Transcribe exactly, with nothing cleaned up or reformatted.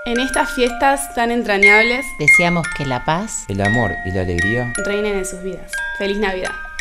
En estas fiestas tan entrañables, deseamos que la paz, el amor y la alegría reinen en sus vidas. ¡Feliz Navidad!